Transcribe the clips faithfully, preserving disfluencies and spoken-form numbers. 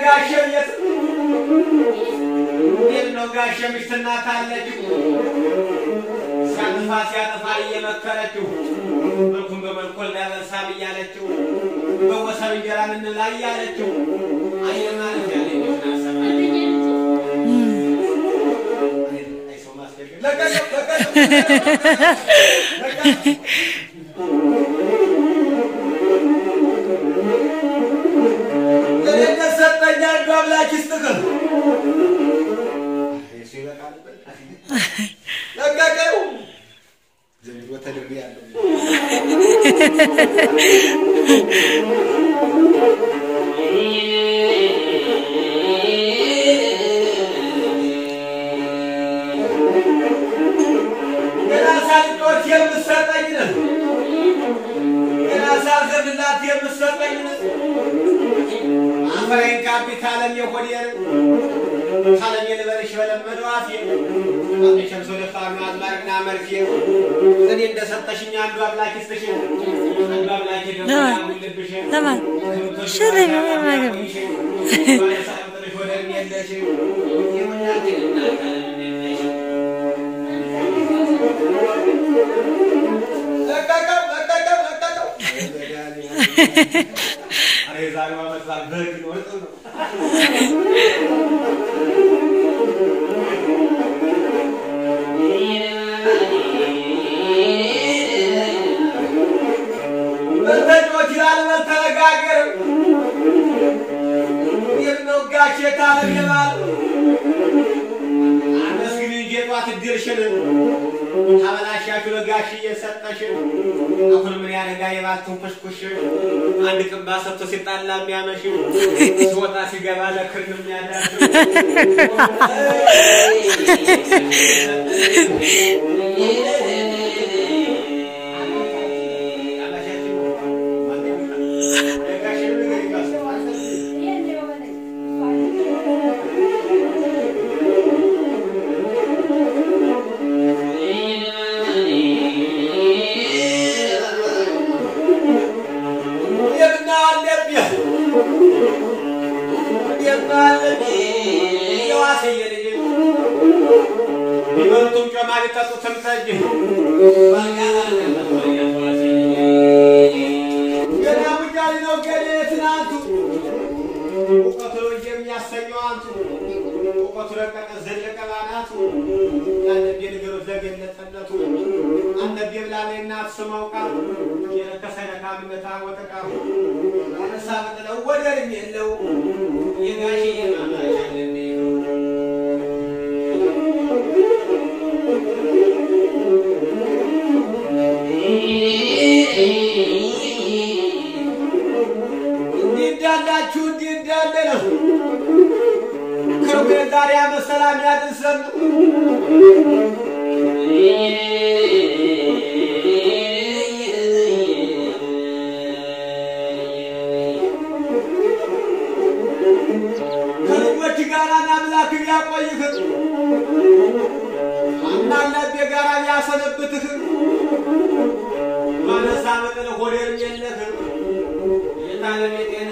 ጋሸም የት የነው ጋሸም ይስተናታለች ሳንፋ ሲያጠፋ እየመከረችው መልኩም በመልኮል ያበሳብ ያለችው በወሰብ እንጀራን እንላይ ያለችው አየማ ያለችው ናሰማ አይሶ ማስከሽ ለቀቀ ለቀቀ ለለነ ሰጠኛ ጓብላች ይስተከል አይሶ ይበቃል ለቀቀው ዘንድሮ ተደርጎ ያለው ገናሳልቆት የምሰጠኝ ነው ገናሳልዘብላት የምሰጠኝ ነው አፈረን ካፒታለም የሆዲየር ታለም የለበረሽ በለመደው አፍ አጥሸምሶ ለፋማ አዝማርና መርፊ ዘኔ እንደሰጠሽኝ አንዱ አምላክ ይስጥሽ አንዱ አምላክ ደግሞ ያሙልብሽ ተማን ሽሪ ማማገር ወለሳጥሽ ወደም የለሽ የምናገርና ካለነሽ ለቀቀው ለቀቀው ለቀቀው አሬ ዛሬዋ መስላል በግ ነው ነው በተጆች ያልበል ተነጋገር የነው ጋሽ የታለም ይባል አመስግን ጌጧት ድርሽን ታበላሻችሁ ለጋሽ እየሰጠሽ አሁን ምን ያረጋ የባቱን ኩሽኩሽ አንድ ቅባ ሰጥቶ ሲጣላ የሚያመሽ ሲወጣ ሲገባ ለክርን የሚያዳርግ ሰላም ያድርሰን ከልጆች ጋር አምላክ ያቆይህ አናላብ ጋር ያሰነብትህ ማነሳ መጠነ ሆዴር የለህ የታለም የጤና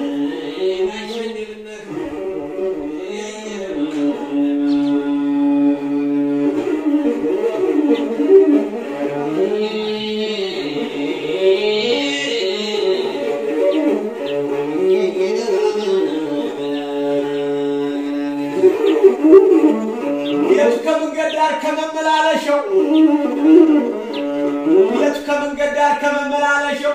ከመመላለሻው የት ከመንገድ ዳር ከመመላለሻው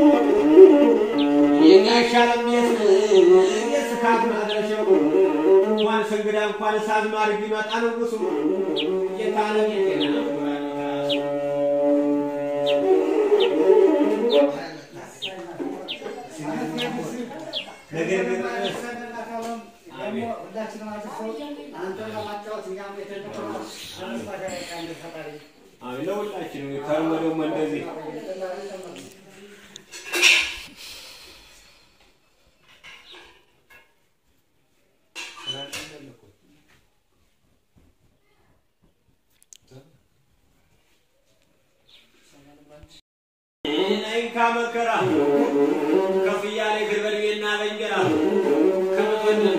የጋሻለም የት የስካት ማድረሻው እንኳን ሰንግዳ እንኳን ሳዝ ማርግ ይመጣ ንጉሱ የታለም የጤና ነገር ግን አሜን ሁላችንም ከርመደው እንደዚህ ካመከራ ከፍያሌ ግርበልየና በእንጀራ ከመቶን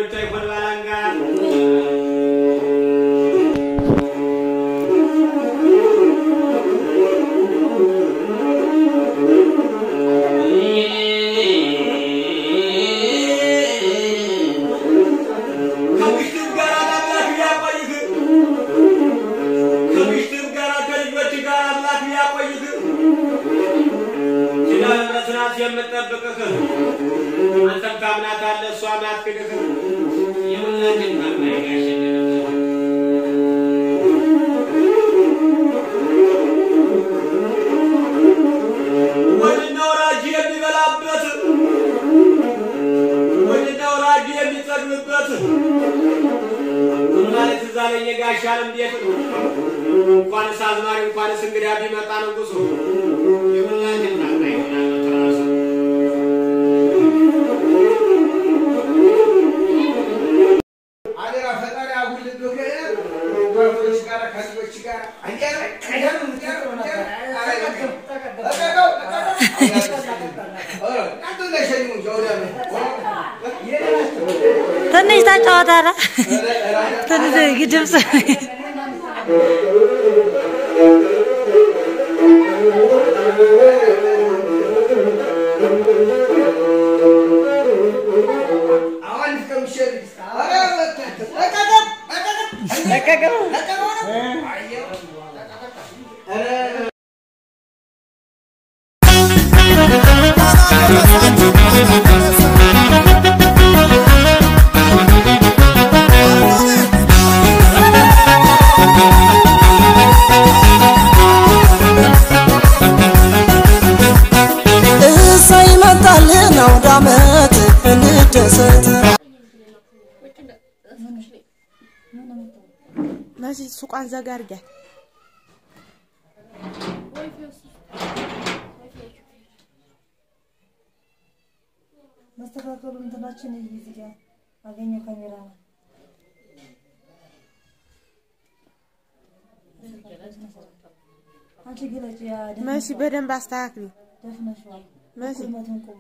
ብቻ ይሆን ባላንጋ የምትጠብቅህ አንተም ታምናታለህ እሷም አትክድህ የሁላችን ማማይጋሽ ወድና ወራጅ የሚበላበት ወድና ወራጅ የሚጸግብበት ማለት ዛሬ የጋሻለም ቤት እንኳንስ አዝማሪ እንኳንስ እንግዳ ቢመጣ ንጉሱ የሁላችን ማማይጋሽ ትንሽ ተጫወታራ ትንሽ ግድምስ ماشي سوقان زغارجا مستقبل እንትናችን ይዝጋ አገኘ ካሜራ አንቺ ግለጭ ያ ماشي በደንብ አስተካክሊ ደፍነሽዋል ماشي መተንቆም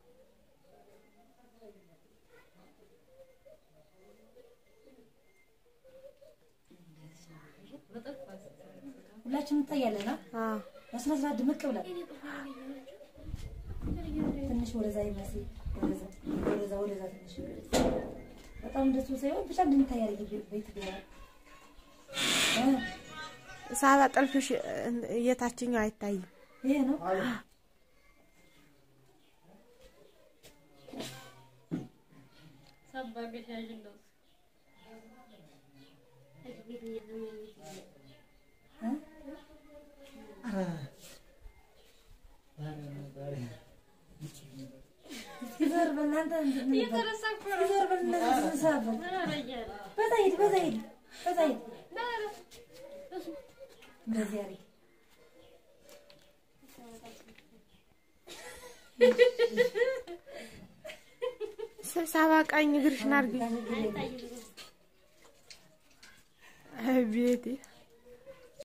ሁላችንም እንታያለና አዎ በስነስራ ድምቅ ብለን ትንሽ ወደዛ ይመስል ወደዛ ወደዛ ወደዛ ትንሽ በጣም ደስ ሳይሆን ብቻ እንድንታይ ያርግ ቤት ገራ ሳባ ጠልፍሽ የታችኛው አይታይም ይሄ ነው ሰባገሽ ያጅለው كثر بالنانتا يترسك كثر بالنانتا مسافر بزايد بزايد بزايد بزياري سبسابا قاኝ ግርሽ ናርግ አይ ቤቲ